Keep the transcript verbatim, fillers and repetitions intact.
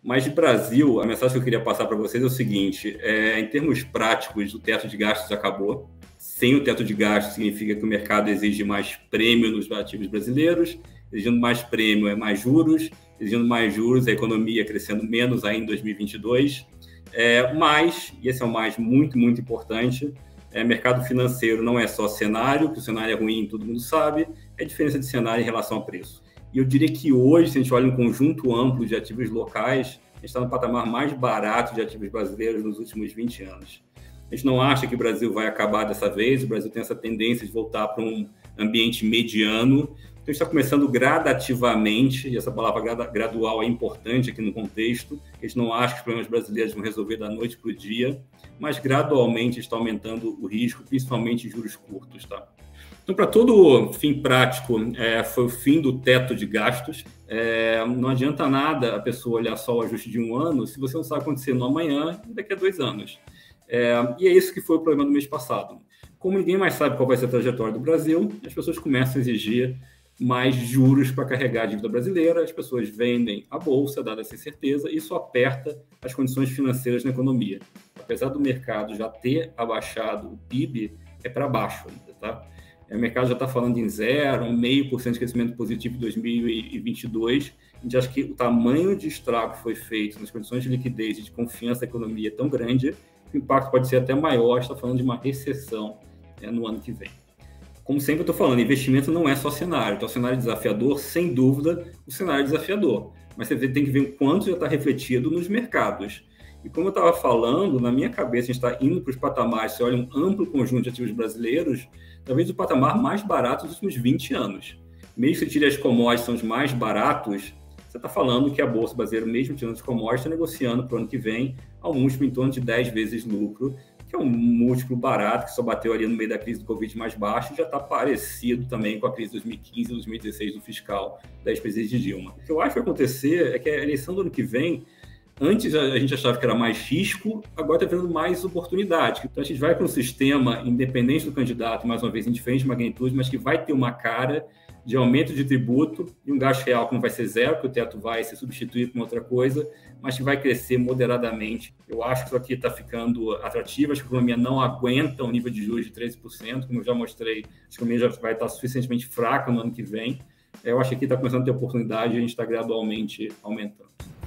Mas de Brasil, a mensagem que eu queria passar para vocês é o seguinte, é, em termos práticos, o teto de gastos acabou. Sem o teto de gastos significa que o mercado exige mais prêmio nos ativos brasileiros, exigindo mais prêmio é mais juros, exigindo mais juros, a economia crescendo menos ainda em dois mil e vinte e dois. É, mas, e esse é o mais muito, muito importante, é, mercado financeiro não é só cenário, que o cenário é ruim, todo mundo sabe, é diferença de cenário em relação ao preço. E eu diria que hoje, se a gente olha um conjunto amplo de ativos locais, a gente está no patamar mais barato de ativos brasileiros nos últimos vinte anos. A gente não acha que o Brasil vai acabar dessa vez, o Brasil tem essa tendência de voltar para um ambiente mediano. Então, a gente está começando gradativamente, e essa palavra gradual é importante aqui no contexto, a gente não acha que os problemas brasileiros vão resolver da noite para o dia, mas gradualmente está aumentando o risco, principalmente em juros curtos, tá? Então, para todo fim prático, é, foi o fim do teto de gastos. É, não adianta nada a pessoa olhar só o ajuste de um ano se você não sabe acontecer no amanhã e daqui a dois anos. É, e é isso que foi o problema do mês passado. Como ninguém mais sabe qual vai ser a trajetória do Brasil, as pessoas começam a exigir mais juros para carregar a dívida brasileira, as pessoas vendem a bolsa, dada essa incerteza, e isso aperta as condições financeiras na economia. Apesar do mercado já ter abaixado o P I B, é para baixo ainda, tá? O mercado já está falando em zero, um vírgula cinco por cento de crescimento positivo em dois mil e vinte e dois. A gente acha que o tamanho de estrago que foi feito nas condições de liquidez e de confiança da economia é tão grande que o impacto pode ser até maior. Está falando de uma recessão, né, no ano que vem. Como sempre eu estou falando, investimento não é só cenário. Então, o cenário desafiador, sem dúvida, o cenário desafiador. Mas você tem que ver o quanto já está refletido nos mercados. E como eu estava falando, na minha cabeça, a gente está indo para os patamares, você olha um amplo conjunto de ativos brasileiros, talvez o patamar mais barato dos últimos vinte anos. Mesmo que você tire as commodities, são os mais baratos, você está falando que a Bolsa Brasileira, mesmo tirando as commodities, está negociando para o ano que vem a um múltiplo em torno de dez vezes lucro, que é um múltiplo barato, que só bateu ali no meio da crise do Covid mais baixo, e já está parecido também com a crise de dois mil e quinze e dois mil e dezesseis do fiscal da ex-presidente de Dilma. O que eu acho que vai acontecer é que a eleição do ano que vem, antes a gente achava que era mais risco, agora está vendo mais oportunidade. Então a gente vai para um sistema independente do candidato, mais uma vez, em diferentes magnitudes, mas que vai ter uma cara de aumento de tributo e um gasto real que não vai ser zero, porque o teto vai ser substituído por outra coisa, mas que vai crescer moderadamente. Eu acho que isso aqui está ficando atrativo, acho que a economia não aguenta um nível de juros de treze por cento, como eu já mostrei, acho que a economia já vai estar suficientemente fraca no ano que vem. Eu acho que aqui está começando a ter oportunidade e a gente está gradualmente aumentando.